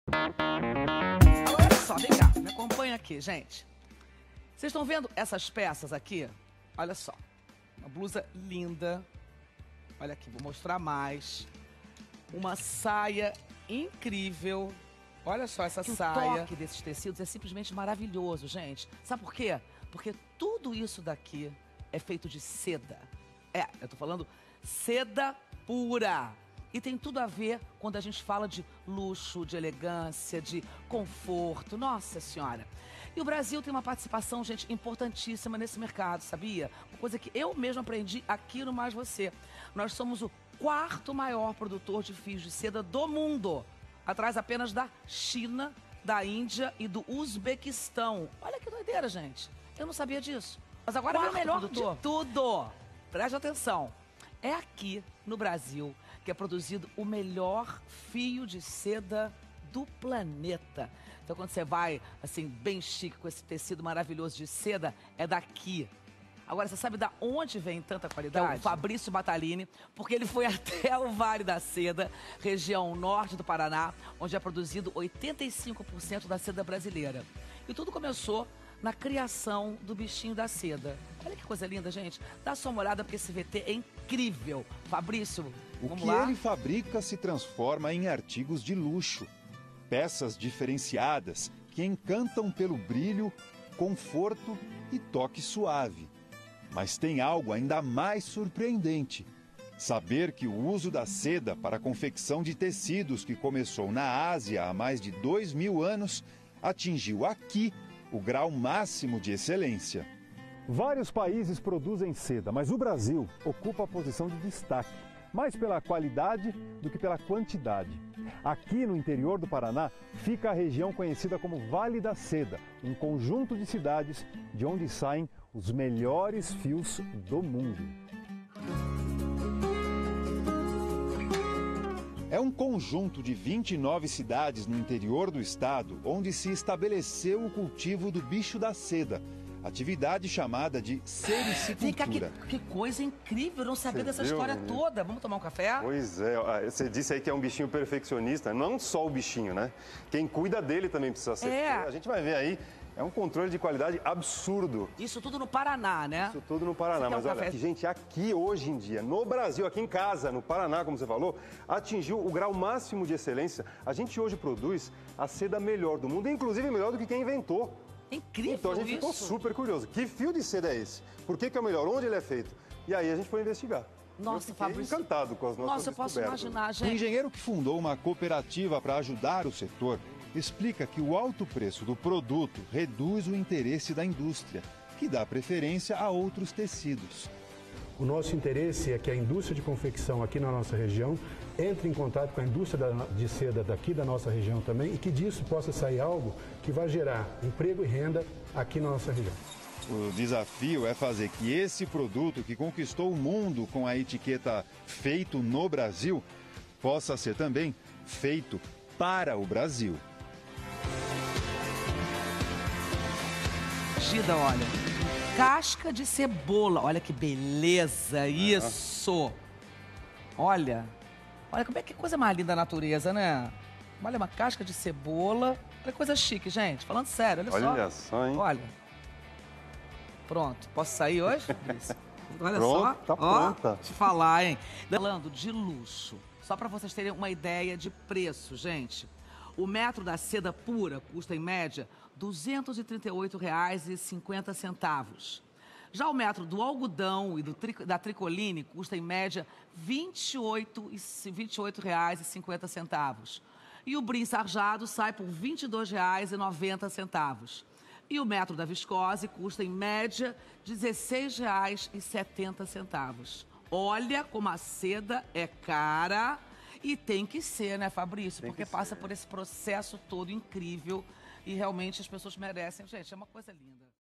Olha só, vem cá, me acompanha aqui, gente. Vocês estão vendo essas peças aqui? Olha só, uma blusa linda. Olha aqui, vou mostrar mais. Uma saia incrível. Olha só essa saia. O toque desses tecidos é simplesmente maravilhoso, gente. Sabe por quê? Porque tudo isso daqui é feito de seda. Eu tô falando seda pura. E tem tudo a ver quando a gente fala de luxo, de elegância, de conforto. Nossa Senhora! E o Brasil tem uma participação, gente, importantíssima nesse mercado, sabia? Uma coisa que eu mesmo aprendi aqui no Mais Você. Nós somos o quarto maior produtor de fios de seda do mundo. Atrás apenas da China, da Índia e do Uzbequistão. Olha que doideira, gente. Eu não sabia disso. Mas agora vem o melhor de tudo. Preste atenção. É aqui, no Brasil, que é produzido o melhor fio de seda do planeta. Então, quando você vai, assim, bem chique, com esse tecido maravilhoso de seda, é daqui. Agora, você sabe de onde vem tanta qualidade? É o Fabrício Batalini, porque ele foi até o Vale da Seda, região norte do Paraná, onde é produzido 85% da seda brasileira. E tudo começou na criação do bichinho da seda. Olha que coisa linda, gente. Dá só uma olhada, porque esse VT é incrível. Fabrício, vamos lá? O que ele fabrica se transforma em artigos de luxo. Peças diferenciadas que encantam pelo brilho, conforto e toque suave. Mas tem algo ainda mais surpreendente. Saber que o uso da seda para a confecção de tecidos, que começou na Ásia há mais de 2000 anos, atingiu aqui o grau máximo de excelência. Vários países produzem seda, mas o Brasil ocupa a posição de destaque, mais pela qualidade do que pela quantidade. Aqui no interior do Paraná fica a região conhecida como Vale da Seda, um conjunto de cidades de onde saem os melhores fios do mundo. É um conjunto de 29 cidades no interior do estado onde se estabeleceu o cultivo do bicho da seda, atividade chamada de sericicultura. Vem cá, que coisa incrível, eu não sabia dessa história toda. Vamos tomar um café? Pois é, você disse aí que é um bichinho perfeccionista, não só o bichinho, né? Quem cuida dele também precisa ser. A gente vai ver aí, é um controle de qualidade absurdo. Isso tudo no Paraná, né? Isso tudo no Paraná, mas olha, gente, aqui hoje em dia, no Brasil, aqui em casa, no Paraná, como você falou, atingiu o grau máximo de excelência. A gente hoje produz a seda melhor do mundo, inclusive melhor do que quem inventou. Incrível. Então a gente ficou super curioso. Que fio de seda é esse? Por que é o melhor? Onde ele é feito? E aí a gente foi investigar. Nossa, Fabrício, encantado com as nossas eu posso imaginar, gente. O engenheiro que fundou uma cooperativa para ajudar o setor explica que o alto preço do produto reduz o interesse da indústria, que dá preferência a outros tecidos. O nosso interesse é que a indústria de confecção aqui na nossa região entre em contato com a indústria de seda daqui da nossa região também e que disso possa sair algo que vai gerar emprego e renda aqui na nossa região. O desafio é fazer que esse produto que conquistou o mundo com a etiqueta feito no Brasil possa ser também feito para o Brasil. Gida, olha, casca de cebola, olha que beleza isso. Olha como é que coisa mais linda da natureza, né? Olha, uma casca de cebola, olha que coisa chique, gente, falando sério, olha só. Olha só, hein? Olha. Pronto, posso sair hoje? Olha Pronto, só. tá pronta. Te falar, hein? Falando de luxo, só para vocês terem uma ideia de preço, gente. O metro da seda pura custa, em média, R$ 238,50. Já o metro do algodão e da tricoline custa, em média, R$ 28,50. E o brim sarjado sai por R$ 22,90. E o metro da viscose custa, em média, R$ 16,70. Olha como a seda é cara e tem que ser, né, Fabrício? Porque passa por esse processo todo incrível e realmente as pessoas merecem. Gente, é uma coisa linda.